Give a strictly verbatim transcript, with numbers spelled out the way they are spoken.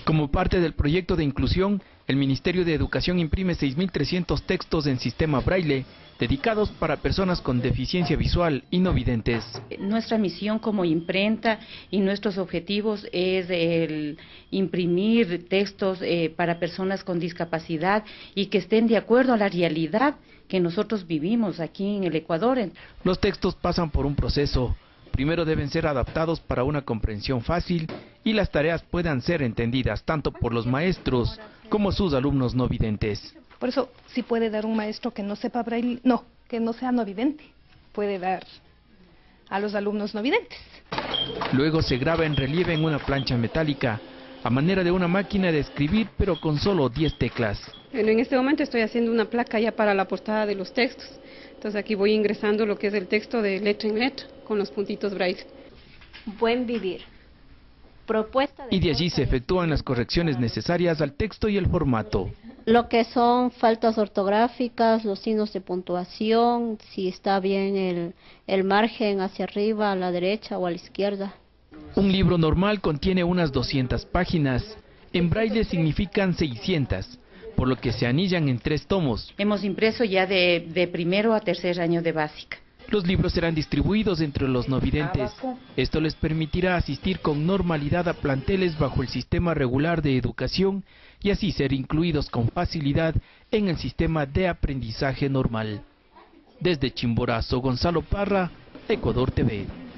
Como parte del proyecto de inclusión, el Ministerio de Educación imprime seis mil trescientos textos en sistema braille, dedicados para personas con deficiencia visual y no videntes. Nuestra misión como imprenta y nuestros objetivos es el imprimir textos eh, para personas con discapacidad y que estén de acuerdo a la realidad que nosotros vivimos aquí en el Ecuador. Los textos pasan por un proceso. Primero deben ser adaptados para una comprensión fácil y las tareas puedan ser entendidas tanto por los maestros como sus alumnos no videntes. Por eso, sí puede dar un maestro que no sepa braille, no, que no sea no vidente, puede dar a los alumnos no videntes. Luego se graba en relieve en una plancha metálica, a manera de una máquina de escribir, pero con solo diez teclas. Bueno, en este momento estoy haciendo una placa ya para la portada de los textos. Entonces aquí voy ingresando lo que es el texto de letra en letra, con los puntitos braille. Buen vivir. Propuesta de y de allí se efectúan las correcciones necesarias al texto y el formato. Lo que son faltas ortográficas, los signos de puntuación, si está bien el, el margen hacia arriba, a la derecha o a la izquierda. Un libro normal contiene unas doscientas páginas, en braille significan seiscientas, por lo que se anillan en tres tomos. Hemos impreso ya de, de primero a tercer año de básica. Los libros serán distribuidos entre los no videntes. Esto les permitirá asistir con normalidad a planteles bajo el sistema regular de educación y así ser incluidos con facilidad en el sistema de aprendizaje normal. Desde Chimborazo, Gonzalo Parra, Ecuador T V.